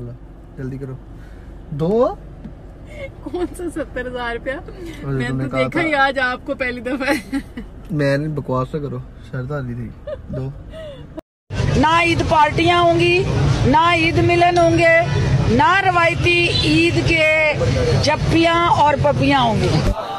वाला, जल्दी करो। 2 कौन सा 70,000 रुपया? मैंने तो देखा ही आज आपको पहली दफा। मैंने बकवास तो करो, शर्त आ रही थी। 2 ना ईद पार्टियां होंगी, ना ईद मिलन होंगे, ना रवायती ईद के जप्पियां और पपियां होंगी।